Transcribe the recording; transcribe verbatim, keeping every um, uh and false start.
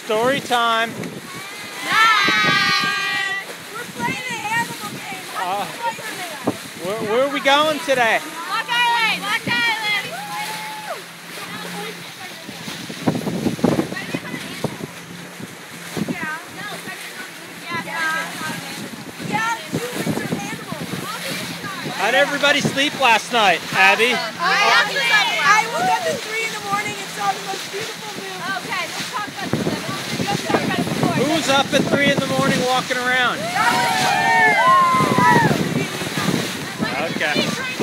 Story time. Nice. We're playing an animal game. Uh, where, where are we going today? Block Island. Block Island. Yeah. Yeah. How'd everybody sleep last night, Abby? I actually I woke up at three in the morning and saw the most beautiful moon. Okay, let's talk about this. Let's talk about it before. Who was up at three in the morning walking around? That was Okay.